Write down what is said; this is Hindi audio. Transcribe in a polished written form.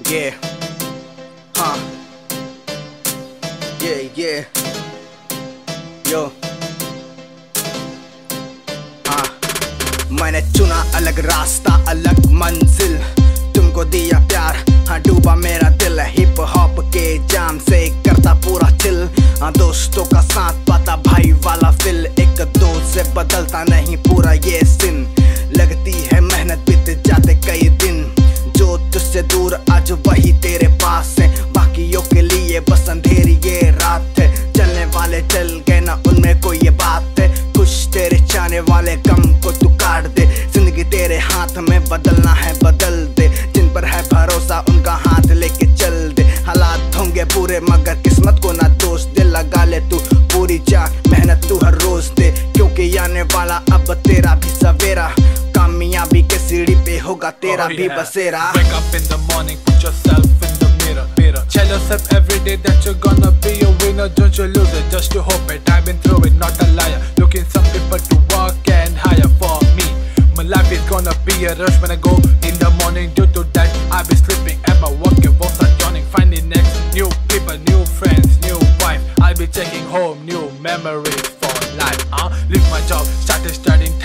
Yeah, huh, yeah, yo, हाँ, मैंने चुना अलग रास्ता अलग मंजिल, तुमको दिया प्यार, हाँ डूबा मेरा दिल, हिप हॉप के जाम से करता पूरा चिल, हाँ दोस्तों का साथ पाता भाई वाला फिल, एक दोस्त से बदलता नहीं पूरा ये सिन, लगती है मेहनत बीत जाते कई दिन, जो तुझसे दूर आज वही तेरे पास है, बाकियों के लिए बस अंधेरी ये रात है, चलने वाले चल गए ना उनमें कोई ये बात है, खुश तेरे चाहने वाले गम को तू काट दे, जिंदगी तेरे हाथ में बदलना है बदल दे, जिन पर है भरोसा उनका हाथ लेके चल दे, हालात होंगे बुरे मगर किस्मत को ना दोष दे, लगा ले तू पूरी जान मेहनत तू हर रोज दे, क्योंकि आने वाला अब तेरा भी सवेरा, कामयाबी के सीढ़ी पे होगा तेरा भी बसेरा। Wake up in the morning, put yourself in the mirror. Tell yourself every day that you're gonna be a winner. Don't you lose it, just to hope it. I've been through it, not a liar. Looking some people to work and hire for me. My life is gonna be a rush when I go in the morning. Due to that, I'll be sleeping and my work was not joining. Finding next new people, new friends, new wife. I'll be taking home new memories for life. Leave my job, started studying